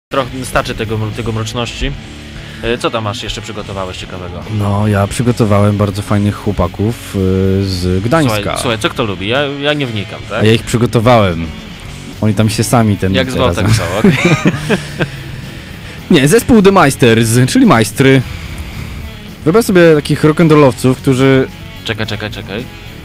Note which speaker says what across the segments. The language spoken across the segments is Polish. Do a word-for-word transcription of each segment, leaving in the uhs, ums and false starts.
Speaker 1: Trochę starczy tego, tego mroczności. Co tam masz jeszcze przygotowałeś ciekawego?
Speaker 2: No, ja przygotowałem bardzo fajnych chłopaków z Gdańska.
Speaker 1: Słuchaj, słuchaj co kto lubi? Ja, ja nie wnikam, tak?
Speaker 2: A ja ich przygotowałem. Oni tam się sami ten...
Speaker 1: Jak zwał, tak zwał, okay.
Speaker 2: Nie, zespół The Meisters, czyli majstry. Wyobraź sobie takich rock'n'rollowców, którzy...
Speaker 1: Czekaj, czekaj, czekaj.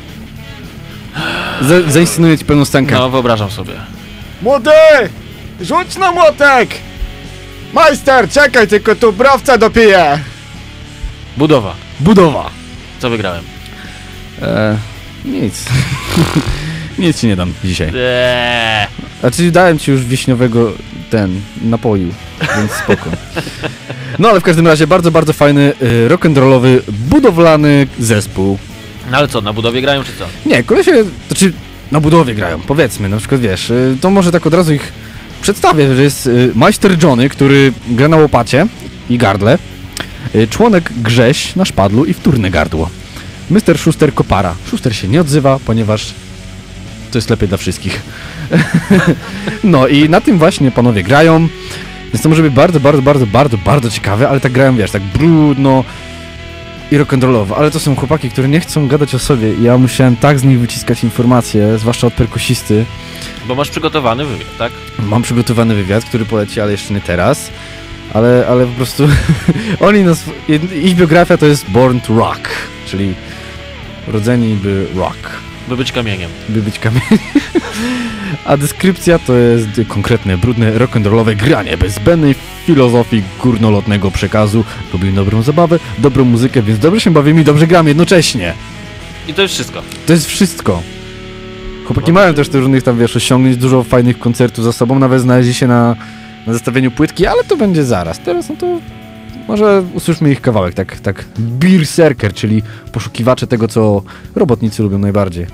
Speaker 2: Za zainscenuję ci pełną scenkę.
Speaker 1: No, wyobrażam sobie.
Speaker 3: Młody! Rzuć na młotek! Majster, czekaj, tylko tu browca dopiję!
Speaker 1: Budowa.
Speaker 2: Budowa.
Speaker 1: Co wygrałem?
Speaker 2: Eee, nic. Nic ci nie dam dzisiaj.
Speaker 1: Eee.
Speaker 2: Znaczy dałem ci już wiśniowego ten napoju, więc spoko. No ale w każdym razie bardzo, bardzo fajny y, rock'n'rollowy, budowlany zespół.
Speaker 1: No ale co, na budowie grają czy co?
Speaker 2: Nie, kolesie, znaczy na budowie grają, powiedzmy, na przykład wiesz, y, to może tak od razu ich przedstawię, że jest y, majster Johnny, który gra na łopacie i gardle, y, członek Grześ na szpadlu i wtórne gardło. mister Schuster kopara. Schuster się nie odzywa, ponieważ to jest lepiej dla wszystkich. No i na tym właśnie panowie grają, więc to może być bardzo, bardzo, bardzo, bardzo, bardzo ciekawe, ale tak grają, wiesz, tak brudno i rock'n'rollowo, ale to są chłopaki, które nie chcą gadać o sobie i ja musiałem tak z nich wyciskać informacje, zwłaszcza od perkusisty.
Speaker 1: Bo masz przygotowany wywiad, tak?
Speaker 2: Mam przygotowany wywiad, który poleci, ale jeszcze nie teraz, ale, ale po prostu oni, nas, ich biografia to jest Born to Rock, czyli rodzeni by rock.
Speaker 1: By być kamieniem.
Speaker 2: By być kamieniem. A deskrypcja to jest konkretne, brudne, rock'n'rollowe granie bez zbędnej filozofii górnolotnego przekazu. Lubię dobrą zabawę, dobrą muzykę, więc dobrze się bawimy i dobrze gramy jednocześnie.
Speaker 1: I to jest wszystko.
Speaker 2: To jest wszystko. Chłopaki mają też te różnych tam, wiesz, osiągnięć, dużo fajnych koncertów za sobą, nawet znaleźli się na, na zestawieniu płytki, ale to będzie zaraz. Teraz no to może usłyszmy ich kawałek, tak, tak Berserker, czyli poszukiwacze tego, co robotnicy lubią najbardziej.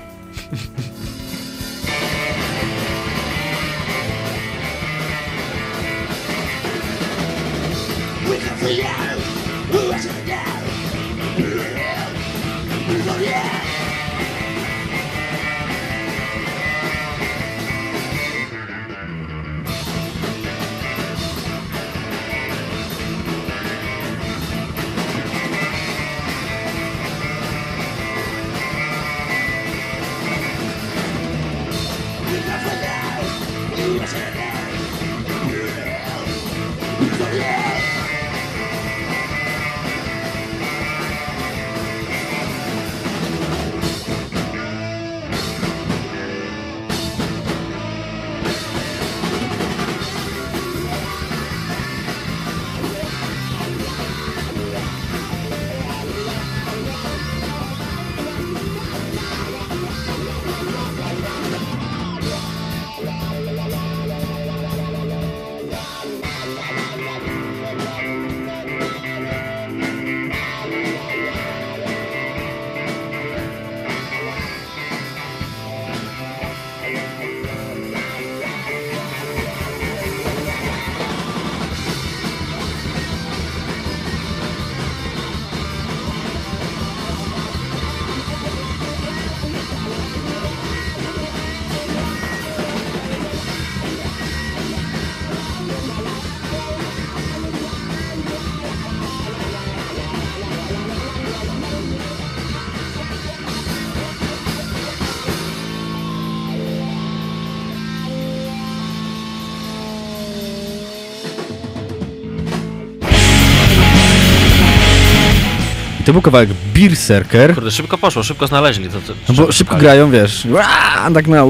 Speaker 2: I to był kawałek Berserker.
Speaker 1: Kurde, szybko poszło, szybko znaleźli to. to
Speaker 2: no bo szybko grają, wiesz, tak na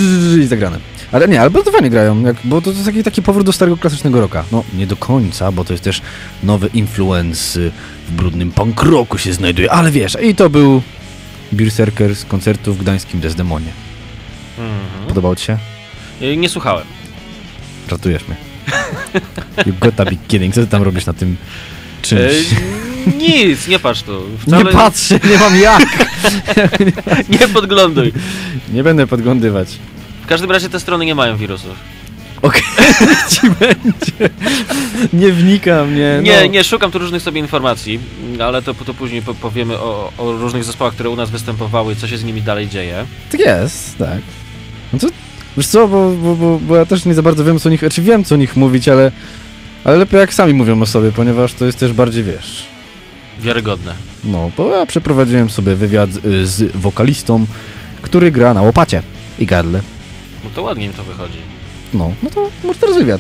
Speaker 2: i zagrane. Ale nie, ale bardzo fajnie grają, jak, bo to jest taki, taki powrót do starego klasycznego rocka. No, nie do końca, bo to jest też nowy influence w brudnym punk rocku się znajduje, ale wiesz, i to był Berserker z koncertu w gdańskim Desdemonie. Mhm. Podobał ci się?
Speaker 1: Nie słuchałem.
Speaker 2: Ratujesz mnie. You gotta be kidding, co ty tam robisz na tym czymś?
Speaker 1: E, nic, nie patrz tu.
Speaker 2: Wcale... Nie patrzę, nie mam jak.
Speaker 1: Nie podgląduj.
Speaker 2: Nie będę podglądywać.
Speaker 1: W każdym razie te strony nie mają wirusów.
Speaker 2: Okej, okay. Ci będzie. Nie wnikam, nie.
Speaker 1: Nie,
Speaker 2: no.
Speaker 1: nie, szukam tu różnych sobie informacji, ale to, to później powiemy o, o różnych zespołach, które u nas występowały, co się z nimi dalej dzieje.
Speaker 2: Tak jest, tak. No to, wiesz co, bo, bo, bo, bo ja też nie za bardzo wiem, co o nich, znaczy wiem, co o nich mówić, ale Ale lepiej jak sami mówią o sobie, ponieważ to jest też bardziej, wiesz...
Speaker 1: Wiarygodne.
Speaker 2: No, bo ja przeprowadziłem sobie wywiad y, z wokalistą, który gra na łopacie i gardle.
Speaker 1: No to ładnie im to wychodzi.
Speaker 2: No, no to może teraz wywiad.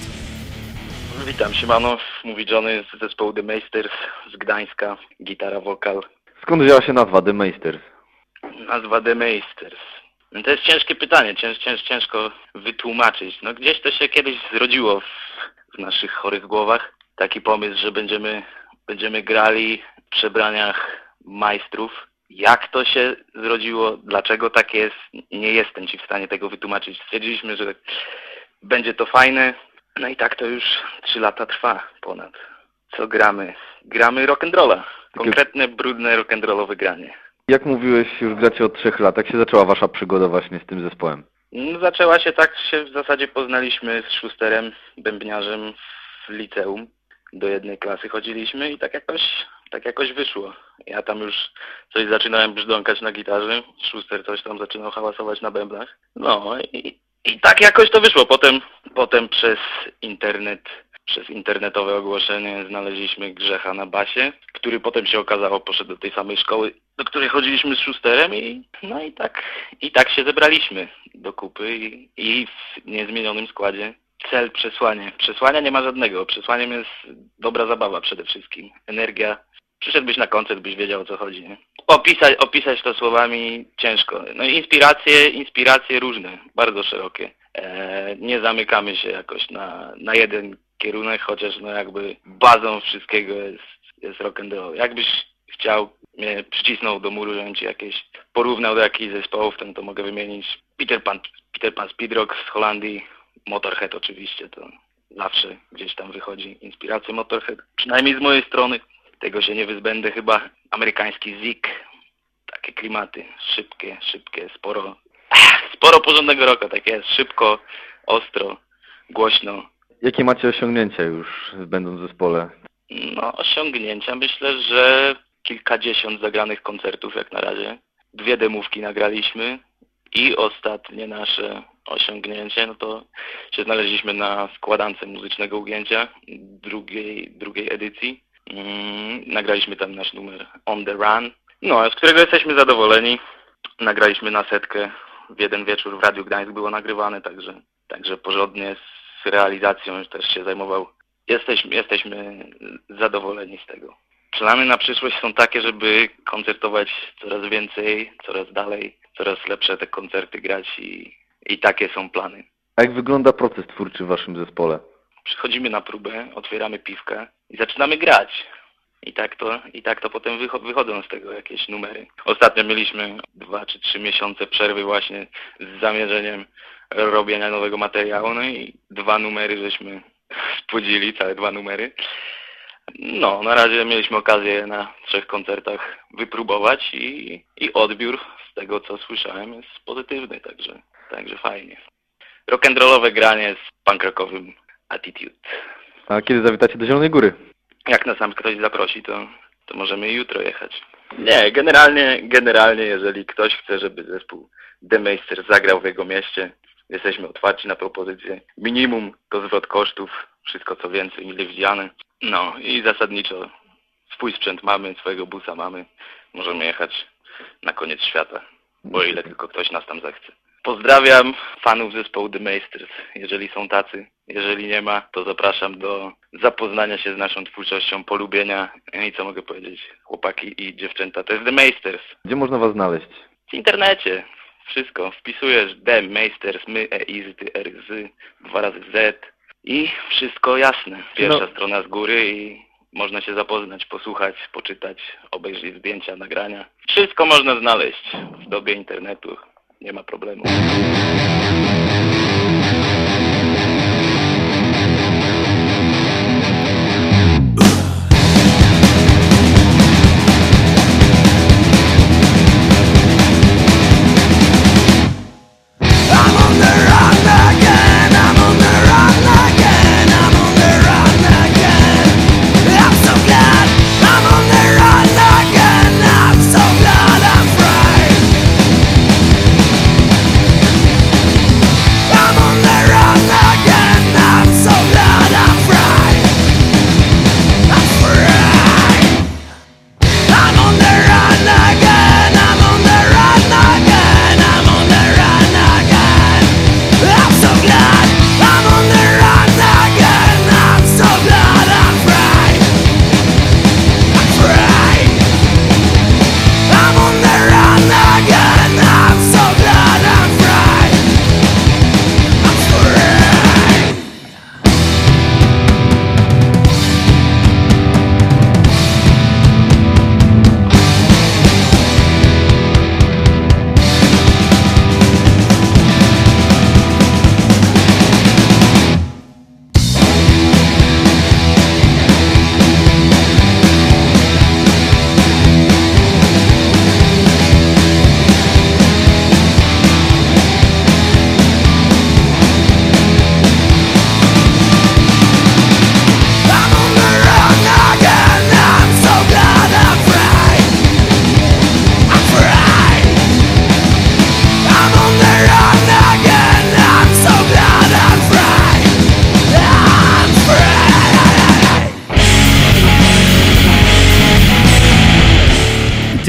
Speaker 4: Witam, siemano, mówi Johnny z zespołu The Meisters z Gdańska, gitara, wokal.
Speaker 5: Skąd wzięła się nazwa The Meisters?
Speaker 4: Nazwa The Meisters. No to jest ciężkie pytanie, cięż, cięż, ciężko wytłumaczyć. No gdzieś to się kiedyś zrodziło w, w naszych chorych głowach. Taki pomysł, że będziemy, będziemy grali w przebraniach majstrów. Jak to się zrodziło, dlaczego tak jest, nie jestem Ci w stanie tego wytłumaczyć. Stwierdziliśmy, że będzie to fajne. No i tak to już trzy lata trwa ponad. Co gramy? Gramy rock'n'rolla. Konkretne, brudne rock'n'rollowe granie.
Speaker 5: Jak mówiłeś, już gracie od trzech lat. Jak się zaczęła wasza przygoda właśnie z tym zespołem?
Speaker 4: No, zaczęła się tak, się w zasadzie poznaliśmy z Schusterem, bębniarzem w liceum. Do jednej klasy chodziliśmy i tak jakoś, tak jakoś wyszło. Ja tam już coś zaczynałem brzdąkać na gitarze, Schuster coś tam zaczynał hałasować na bębnach. No i, i tak jakoś to wyszło. Potem, potem przez internet, przez internetowe ogłoszenie znaleźliśmy Grzecha na basie, który potem się okazało poszedł do tej samej szkoły, do której chodziliśmy z Schusterem i no i tak, i tak się zebraliśmy do kupy i, i w niezmienionym składzie. Cel, przesłanie. Przesłania nie ma żadnego. Przesłaniem jest dobra zabawa przede wszystkim. Energia. Przyszedłbyś na koncert, byś wiedział, o co chodzi, nie? Opisać, opisać to słowami ciężko. No i inspiracje, inspiracje różne, bardzo szerokie. Eee, nie zamykamy się jakoś na, na jeden kierunek, chociaż no jakby bazą wszystkiego jest, jest rock and roll. Jakbyś chciał mnie przycisnął do muru, żebym ci jakieś porównał do jakichś zespołów, to, to mogę wymienić Peter Pan, Peter Pan Speedrock z Holandii, Motorhead oczywiście, to zawsze gdzieś tam wychodzi inspiracja Motorhead, przynajmniej z mojej strony. Tego się nie wyzbędę chyba. Amerykański Zik, takie klimaty, szybkie, szybkie, sporo, sporo porządnego rocka, tak jest, szybko, ostro, głośno.
Speaker 5: Jakie macie osiągnięcia już, będąc w zespole?
Speaker 4: No, osiągnięcia myślę, że kilkadziesiąt zagranych koncertów jak na razie. Dwie demówki nagraliśmy i ostatnie nasze osiągnięcie, no to się znaleźliśmy na składance muzycznego ugięcia drugiej, drugiej edycji. Mm, nagraliśmy tam nasz numer On The Run, no, z którego jesteśmy zadowoleni. Nagraliśmy na setkę, w jeden wieczór w Radiu Gdańsk było nagrywane, także, także porządnie z realizacją też się zajmował. Jesteśmy, jesteśmy zadowoleni z tego. Plany na przyszłość są takie, żeby koncertować coraz więcej, coraz dalej, coraz lepsze te koncerty grać i, i takie są plany.
Speaker 5: A jak wygląda proces twórczy w waszym zespole?
Speaker 4: Przychodzimy na próbę, otwieramy piwkę i zaczynamy grać. I tak to, i tak to potem wycho- wychodzą z tego jakieś numery. Ostatnio mieliśmy dwa czy trzy miesiące przerwy właśnie z zamierzeniem robienia nowego materiału, no i dwa numery żeśmy spłodzili, całe dwa numery. No, na razie mieliśmy okazję na trzech koncertach wypróbować i, i odbiór z tego, co słyszałem, jest pozytywny, także, także fajnie. Rock'n'rollowe granie z punk rockowym attitude.
Speaker 5: A kiedy zawitacie do Zielonej Góry?
Speaker 4: Jak nas tam ktoś zaprosi, to, to możemy jutro jechać. Nie, generalnie, generalnie jeżeli ktoś chce, żeby zespół The Meisters zagrał w jego mieście, jesteśmy otwarci na propozycje. Minimum to zwrot kosztów, wszystko co więcej mile widziane. No i zasadniczo swój sprzęt mamy, swojego busa mamy. Możemy jechać na koniec świata, bo ile tylko ktoś nas tam zechce. Pozdrawiam fanów zespołu The Meisters, jeżeli są tacy. Jeżeli nie ma, to zapraszam do zapoznania się z naszą twórczością, polubienia. I co mogę powiedzieć, chłopaki i dziewczęta, to jest The Meisters.
Speaker 5: Gdzie można was znaleźć?
Speaker 4: W internecie. Wszystko. Wpisujesz The Meisters, my, e, i, z, ty, r, z, dwa razy z i wszystko jasne. Pierwsza
Speaker 5: No.
Speaker 4: strona z góry i można się zapoznać, posłuchać, poczytać, obejrzeć zdjęcia, nagrania. Wszystko można znaleźć w dobie internetu. Nie ma problemu.
Speaker 6: I'm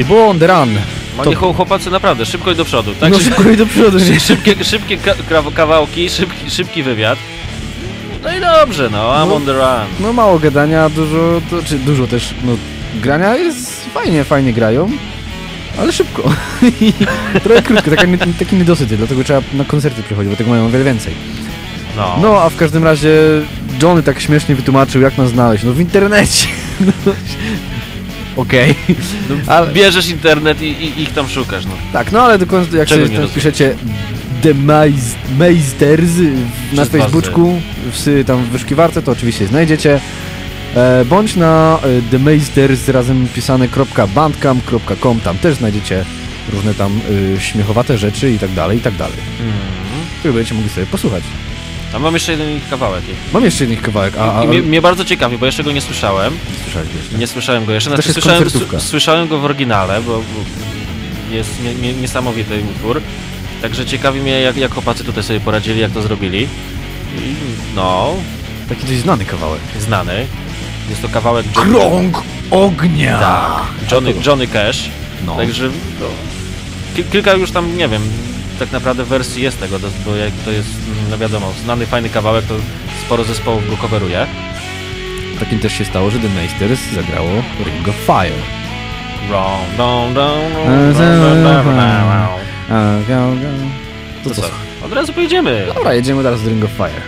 Speaker 2: było on the run.
Speaker 1: No
Speaker 2: To-
Speaker 1: nie, chłopacy, naprawdę, szybko i do przodu. Tak,
Speaker 2: No szybko i do przodu. że-
Speaker 1: szybkie, szybkie ka- ka- kawałki, szybki, szybki wywiad. No i dobrze, no, I'm
Speaker 2: No.
Speaker 1: on the run.
Speaker 2: No mało gadania, dużo, to, czy dużo też, no grania jest fajnie, fajnie grają, ale szybko. I trochę krótko, taka, nie- taki niedosyt, dlatego trzeba na koncerty przychodzić, bo tego mają o wiele więcej.
Speaker 1: No.
Speaker 2: No a w każdym razie Johnny tak śmiesznie wytłumaczył, jak nas znaleźć, no w internecie. No, Okej. Ale-
Speaker 1: Bierzesz internet i, i ich tam szukasz, no.
Speaker 2: Tak, no ale do końca, jak
Speaker 1: Czego
Speaker 2: sobie
Speaker 1: nie
Speaker 2: tam
Speaker 1: rozumiem?
Speaker 2: piszecie The Meis- Meisters w- na
Speaker 1: Przez dwa
Speaker 2: Facebooku, w, tam w wyszukiwarce, to oczywiście znajdziecie. E, bądź na e, The Meisters razem pisane .bandcamp kropka com, tam też znajdziecie różne tam y, śmiechowate rzeczy i tak dalej, i tak dalej.
Speaker 1: Mm.
Speaker 2: Które będziecie mogli sobie posłuchać.
Speaker 1: A mam jeszcze jeden kawałek.
Speaker 2: Mam jeszcze jeden kawałek, a, a,
Speaker 1: I mnie, mnie bardzo ciekawi, bo jeszcze go nie słyszałem.
Speaker 2: nie słyszałeś jeszcze?
Speaker 1: Nie słyszałem go jeszcze.
Speaker 2: To też
Speaker 1: Znaczy,
Speaker 2: jest
Speaker 1: słyszałem,
Speaker 2: koncertówka.
Speaker 1: s- słyszałem go w oryginale, bo, bo jest nie, nie, niesamowity utwór. Także ciekawi mnie, jak, jak chłopacy tutaj sobie poradzili, jak to zrobili. I, no,
Speaker 2: Taki dość znany kawałek.
Speaker 1: znany. Jest to kawałek Johnny,
Speaker 2: Krąg ognia!
Speaker 1: tak, Johnny, Johnny Cash.
Speaker 2: No.
Speaker 1: Także no, ki- kilka już tam, nie wiem, tak naprawdę wersji jest tego, do- bo jak to jest, no wiadomo, znany, fajny kawałek, to sporo zespołów go coveruje.
Speaker 2: Takim też się stało, że The Meisters zagrało Ring of Fire.
Speaker 1: Wrong, wrong, wrong,
Speaker 2: E,
Speaker 1: wrong, wrong, wrong, wrong.
Speaker 2: A, go, go.
Speaker 1: To co? Od razu pojedziemy.
Speaker 2: Dobra, jedziemy teraz do Ring of Fire.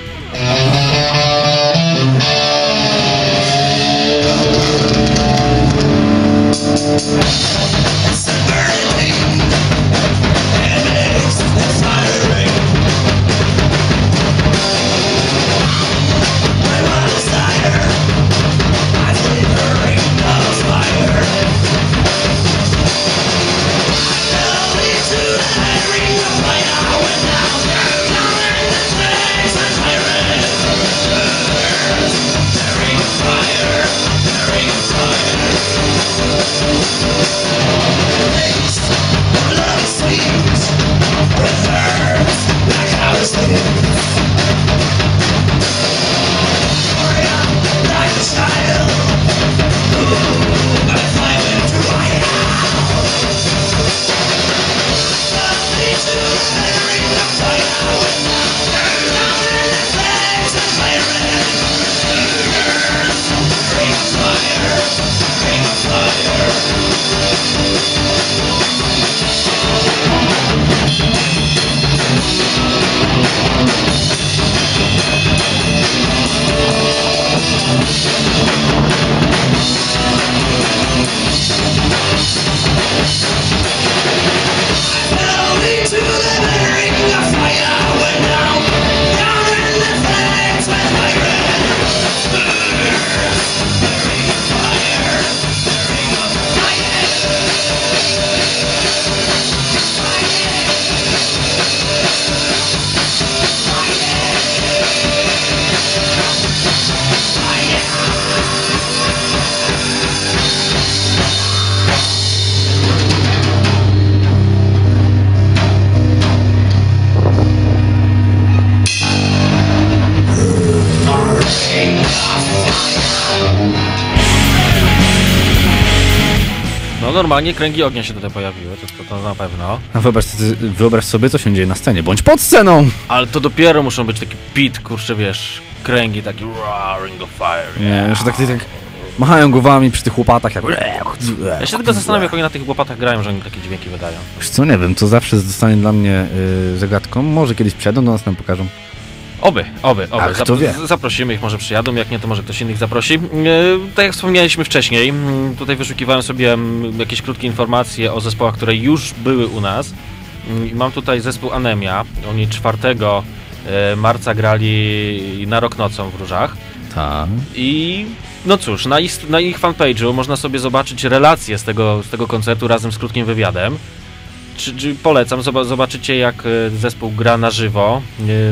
Speaker 1: No normalnie kręgi ognia się tutaj pojawiły, to, to, to na pewno.
Speaker 2: A wyobraź, wyobraź sobie, co się dzieje na scenie, bądź pod sceną!
Speaker 1: Ale to dopiero muszą być taki pit, kurczę, wiesz, kręgi, taki raw, Ring of Fire.
Speaker 2: Nie, jeszcze tak, tak machają głowami przy tych łopatach, jak...
Speaker 1: Ja się tylko zastanawiam, jak oni na tych łopatach grają, że oni takie dźwięki wydają.
Speaker 2: Wiesz co, nie wiem, to zawsze zostanie dla mnie y, zagadką. Może kiedyś przyjadą do nas, nam pokażą.
Speaker 1: Oby, oby, oby.
Speaker 2: A kto wie?
Speaker 1: Zaprosimy ich, może przyjadą, jak nie, to może ktoś innych zaprosi. E, tak jak wspomnieliśmy wcześniej, m, tutaj wyszukiwałem sobie m, jakieś krótkie informacje o zespołach, które już były u nas. M, i mam tutaj zespół Anemia. Oni czwartego marca grali na Rok Nocą w Różach.
Speaker 2: Tak.
Speaker 1: I no cóż, na ich, na ich fanpage'u można sobie zobaczyć relacje z tego, z tego koncertu razem z krótkim wywiadem. Czy, czy polecam, zobaczycie jak zespół gra na żywo,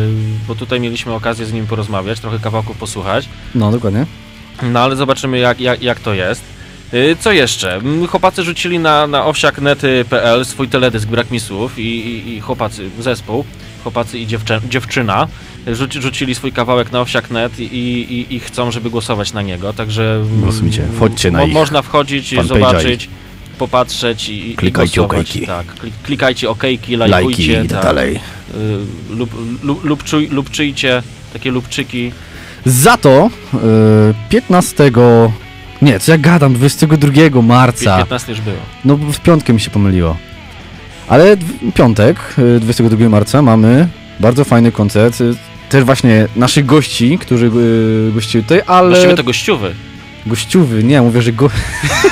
Speaker 1: bo tutaj mieliśmy okazję z nim porozmawiać, trochę kawałków posłuchać.
Speaker 2: No, dokładnie.
Speaker 1: No ale zobaczymy jak, jak, jak to jest. Co jeszcze? Chłopacy rzucili na, na owsiaknet kropka pe el swój teledysk Brak mi słów i, i, i chłopacy, zespół, chłopacy i dziewczę, dziewczyna rzuci, rzucili swój kawałek na owsiaknet i, i, i chcą, żeby głosować na niego, także
Speaker 2: Głosujcie, wchodźcie na
Speaker 1: mo,
Speaker 2: ich
Speaker 1: można wchodzić,
Speaker 2: fanpage'a
Speaker 1: zobaczyć. popatrzeć i,
Speaker 2: Klikajcie
Speaker 1: i głosować.
Speaker 2: okejki.
Speaker 1: Tak, klik, klikajcie okejki, lajkujcie.
Speaker 2: Lajki i
Speaker 1: tak.
Speaker 2: dalej.
Speaker 1: Y, lub, lub, lubczuj, lubczyjcie, takie lubczyki.
Speaker 2: Za to y, piętnastego... Nie, co ja gadam, dwudziestego drugiego marca.
Speaker 1: piętnaście już było.
Speaker 2: No w piątkę mi się pomyliło. Ale w piątek, y, dwudziestego drugiego marca mamy bardzo fajny koncert. y, Też właśnie naszych gości, którzy y, gościli tutaj, ale...
Speaker 1: Właściwie to gościuwy.
Speaker 2: Gościuwy, nie, mówię, że go...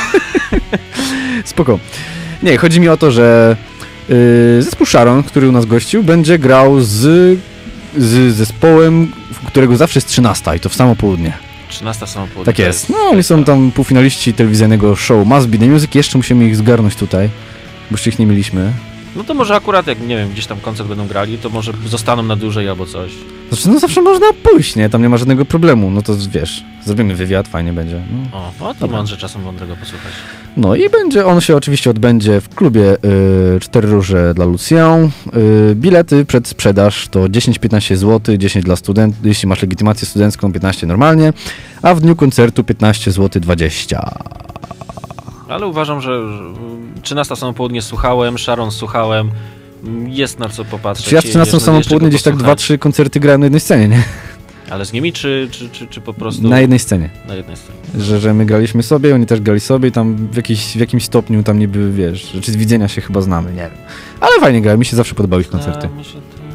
Speaker 2: Spoko. Nie, chodzi mi o to, że y, zespół Sharon, który u nas gościł, będzie grał z, z zespołem, którego zawsze jest trzynasta i to w samo południe.
Speaker 1: trzynasta samopołudnie.
Speaker 2: Tak jest. No, oni są tam półfinaliści telewizyjnego show Must Be The Music. Jeszcze musimy ich zgarnąć tutaj, bo jeszcze ich nie mieliśmy.
Speaker 1: No to może akurat jak, nie wiem, gdzieś tam koncert będą grali, to może zostaną na dłużej albo coś.
Speaker 2: Znaczy, no zawsze można pójść, nie? Tam nie ma żadnego problemu. No to wiesz, zrobimy wywiad, fajnie będzie. No,
Speaker 1: O, no to
Speaker 2: Dobra.
Speaker 1: mądrze czasem mądrego posłuchać.
Speaker 2: no i będzie, on się oczywiście odbędzie w klubie y, Cztery Róże dla Lucien. Y, bilety przed sprzedaż to dziesięć piętnaście złotych, dziesięć dla studentów, jeśli masz legitymację studencką, piętnaście normalnie, a w dniu koncertu piętnaście złotych dwadzieścia.
Speaker 1: Ale uważam, że że trzynasta samopołudnie słuchałem, Sharon słuchałem, jest na co popatrzeć.
Speaker 2: Czy ja w trzynastą
Speaker 1: jest-
Speaker 2: samo
Speaker 1: jeszcze
Speaker 2: południe
Speaker 1: go
Speaker 2: gdzieś tak
Speaker 1: posłuchać.
Speaker 2: dwa, trzy koncerty grałem na jednej scenie, nie?
Speaker 1: Ale z nimi, czy, czy, czy, czy po prostu...
Speaker 2: Na jednej scenie.
Speaker 1: Na jednej scenie.
Speaker 2: Że, że my graliśmy sobie, oni też grali sobie i tam w, jakiś, w jakimś stopniu tam niby, wiesz, czy z widzenia się chyba znamy, nie wiem. Ale fajnie grałem, mi się zawsze podobały ich koncerty.
Speaker 1: A, mi się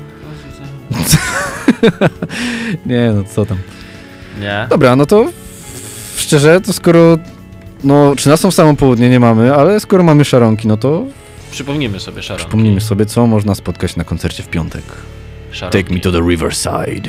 Speaker 1: to...
Speaker 2: Nie, no co tam.
Speaker 1: Nie?
Speaker 2: Dobra, no to szczerze, to skoro no trzynastą w samo południe nie mamy, ale skoro mamy szaronki, no to
Speaker 1: Przypomnijmy sobie Sharon.
Speaker 2: przypomnijmy sobie, co można spotkać na koncercie w piątek.
Speaker 1: Sharonki.
Speaker 2: Take me to the riverside.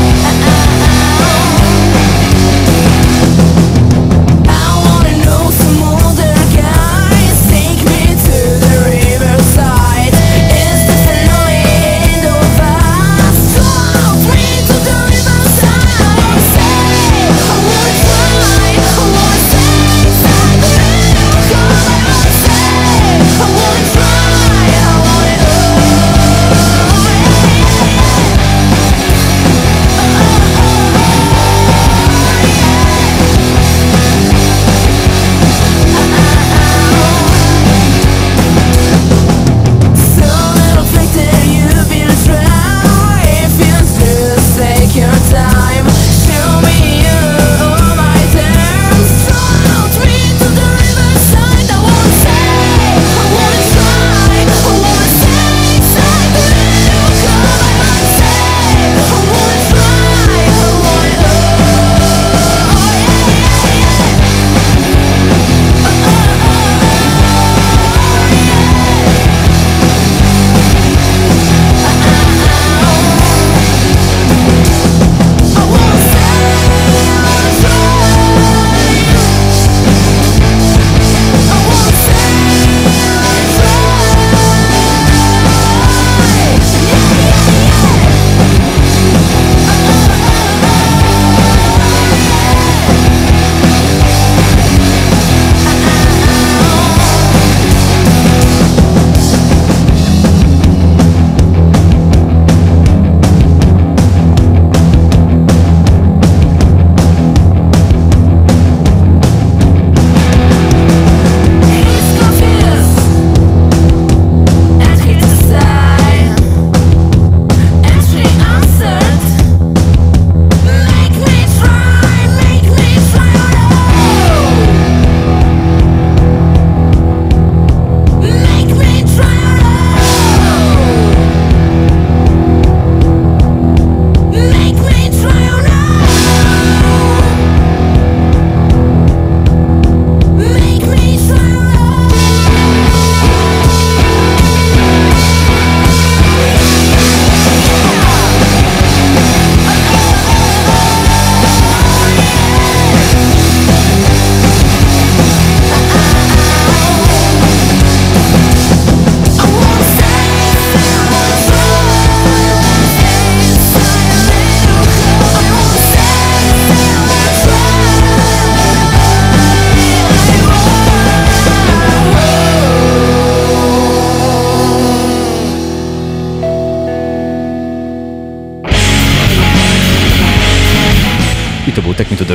Speaker 6: I wanna know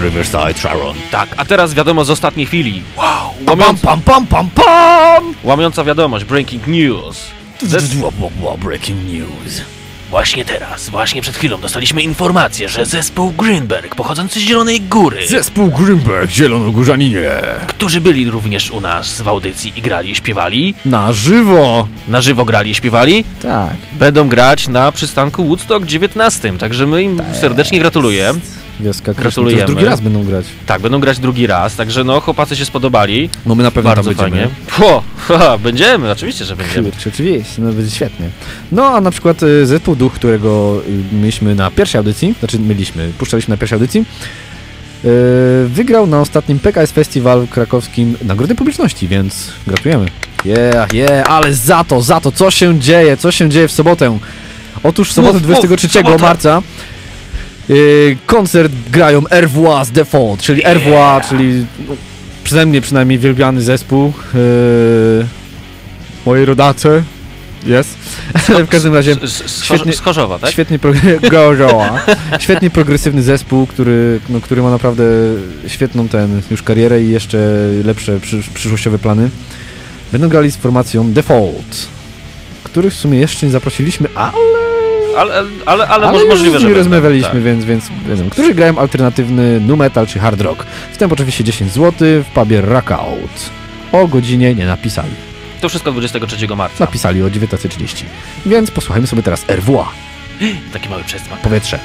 Speaker 2: Riverside Sharon.
Speaker 1: Tak, a teraz wiadomość z ostatniej chwili. Wow,
Speaker 2: Pam,
Speaker 1: łamiąc,
Speaker 2: pam, pam, pam, pam!
Speaker 1: łamiąca wiadomość, breaking news. Zes-
Speaker 2: Breaking news.
Speaker 1: Właśnie teraz, właśnie przed chwilą dostaliśmy informację, że zespół Greenberg, pochodzący z Zielonej Góry,
Speaker 2: Zespół Greenberg, Zielonogórzaninie.
Speaker 1: którzy byli również u nas w audycji i grali, śpiewali,
Speaker 2: Na żywo.
Speaker 1: na żywo grali i śpiewali,
Speaker 2: Tak.
Speaker 1: będą grać na przystanku Woodstock dziewiętnastym, także my im serdecznie gratulujemy.
Speaker 2: Wioska Kraśnik.
Speaker 1: Gratulujemy.
Speaker 2: To już drugi raz będą grać.
Speaker 1: Tak, będą grać drugi raz, także no, chłopacy się spodobali.
Speaker 2: No my na pewno
Speaker 1: Bardzo
Speaker 2: tam będziemy.
Speaker 1: fajnie. Po, haha, będziemy, oczywiście, że będziemy.
Speaker 2: Kurczę, oczywiście, no będzie świetnie. No a na przykład y, zespół Duch, którego y, mieliśmy na pierwszej audycji, znaczy mieliśmy, puszczaliśmy na pierwszej audycji, y, wygrał na ostatnim P K S Festiwal krakowskim nagrody publiczności, więc gratulujemy. Yeah, yeah, ale za to, za to, co się dzieje, co się dzieje w sobotę? Otóż w sobotę
Speaker 1: Mów, mów,
Speaker 2: dwudziestego trzeciego
Speaker 1: sobota.
Speaker 2: marca y, koncert grają Ervois Default, czyli
Speaker 1: Yeah.
Speaker 2: Ervois, czyli no, przeze mnie przynajmniej wielbiany zespół. Yy, mojej rodace. Jest. W każdym razie
Speaker 1: Z, z, z,
Speaker 2: świetnie-
Speaker 1: z Chorzowa, tak?
Speaker 2: świetnie, progre- Gorzoła. świetnie progresywny zespół, który, no, który ma naprawdę świetną ten już karierę i jeszcze lepsze przysz- przyszłościowe plany. Będą grali z formacją Default, których w sumie jeszcze nie zaprosiliśmy, ale
Speaker 1: Ale, ale, ale,
Speaker 2: ale
Speaker 1: może,
Speaker 2: już
Speaker 1: możliwe,
Speaker 2: z
Speaker 1: że
Speaker 2: nimi
Speaker 1: będą,
Speaker 2: rozmawialiśmy,
Speaker 1: tak.
Speaker 2: więc, więc wiedzą, którzy grają alternatywny nu metal czy hard rock. Wstęp oczywiście dziesięć złotych w pubie Rockout. O godzinie nie napisali.
Speaker 1: To wszystko dwudziestego trzeciego marca.
Speaker 2: Napisali o dziewiętnasta trzydzieści. Więc posłuchajmy sobie teraz Ervois.
Speaker 1: Taki mały przesmak.
Speaker 2: Powietrze.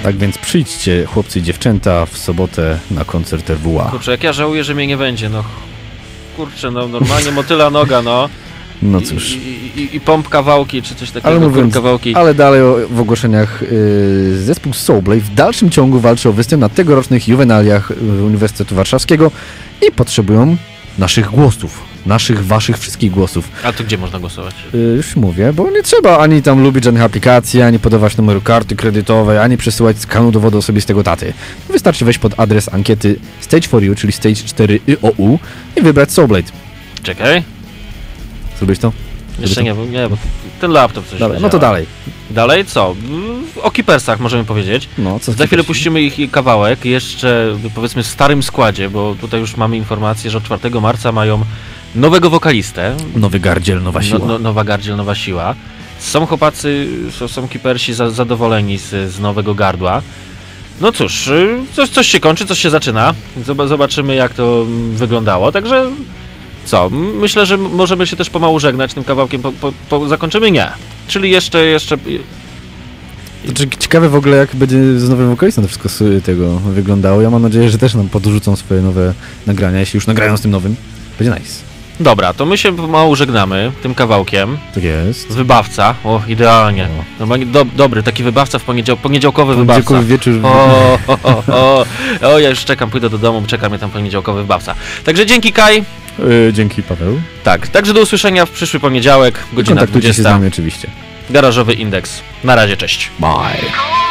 Speaker 2: Tak więc przyjdźcie, chłopcy i dziewczęta, w sobotę na koncert R W A.
Speaker 1: Kurczę, jak ja żałuję, że mnie nie będzie, no. Kurczę, no normalnie motyla noga, no.
Speaker 2: No cóż.
Speaker 1: I, i, i pomp kawałki, czy coś takiego,
Speaker 2: Ale mówiąc,
Speaker 1: kawałki.
Speaker 2: ale dalej o, w ogłoszeniach yy, zespół Soulblade w dalszym ciągu walczy o występ na tegorocznych juwenaliach yy, Uniwersytetu Warszawskiego i potrzebują naszych głosów, naszych, waszych wszystkich głosów.
Speaker 1: A to gdzie można głosować?
Speaker 2: Yy, już mówię, bo nie trzeba ani tam lubić żadnych aplikacji, ani podawać numeru karty kredytowej, ani przesyłać skanu dowodu osobistego taty. Wystarczy wejść pod adres ankiety Stage for You, czyli Stage cztery I O U i wybrać Soulblade.
Speaker 1: Czekaj.
Speaker 2: Zrobisz to?
Speaker 1: Jeszcze nie, bo, nie, bo ten laptop coś
Speaker 2: Dobra,
Speaker 1: nie
Speaker 2: no to
Speaker 1: działa.
Speaker 2: dalej.
Speaker 1: Dalej co? O Keepersach możemy powiedzieć.
Speaker 2: No, co
Speaker 1: Za chwilę puścimy ich kawałek, jeszcze powiedzmy w starym składzie, bo tutaj już mamy informację, że od czwartego marca mają nowego wokalistę.
Speaker 2: Nowy gardziel, nowa siła.
Speaker 1: No, no, nowa gardziel, nowa siła. Są chłopacy, są, są Keepersi za, zadowoleni z, z nowego gardła. No cóż, coś, coś się kończy, coś się zaczyna. Zobaczymy, jak to wyglądało. Także co? Myślę, że możemy się też pomału żegnać tym kawałkiem. Po, po, po, zakończymy? Nie. Czyli jeszcze, jeszcze...
Speaker 2: Znaczy, ciekawe w ogóle, jak będzie z nowym wokalistą to wszystko z tego wyglądało. Ja mam nadzieję, że też nam podrzucą swoje nowe nagrania, jeśli już nagrają z tym nowym. Będzie nice.
Speaker 1: Dobra, to my się pomału żegnamy tym kawałkiem.
Speaker 2: Tak jest.
Speaker 1: Z Wybawca. O, idealnie.
Speaker 2: O.
Speaker 1: Normalnie do, dobry, taki wybawca w poniedział, poniedziałkowy wybawca.
Speaker 2: Poniedziałkowy wieczór.
Speaker 1: O, o, o, o, o, ja już czekam, pójdę do domu, czeka mnie tam poniedziałkowy wybawca. Także dzięki, Kaj.
Speaker 2: Yy, dzięki, Paweł.
Speaker 1: Tak, także do usłyszenia w przyszły poniedziałek, godzina
Speaker 2: Kontaktujcie się z
Speaker 1: dwudziesta.
Speaker 2: nami oczywiście.
Speaker 1: Garażowy Indeks. Na razie, cześć.
Speaker 2: Bye.